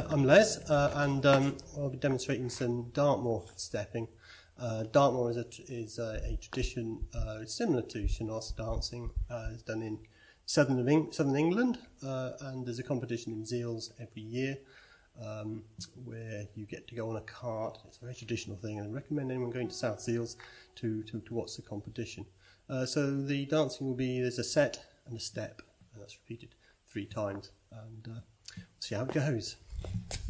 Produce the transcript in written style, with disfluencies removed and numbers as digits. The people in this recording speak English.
I'm Les, and I'll be demonstrating some Dartmoor stepping. Dartmoor is a tradition similar to Shinos dancing. It's done in southern England, and there's a competition in Seals every year where you get to go on a cart. It's a very traditional thing, and I recommend anyone going to South Seals to watch the competition. So the dancing will be, there's a set and a step, and that's repeated 3 times, and we'll see how it goes.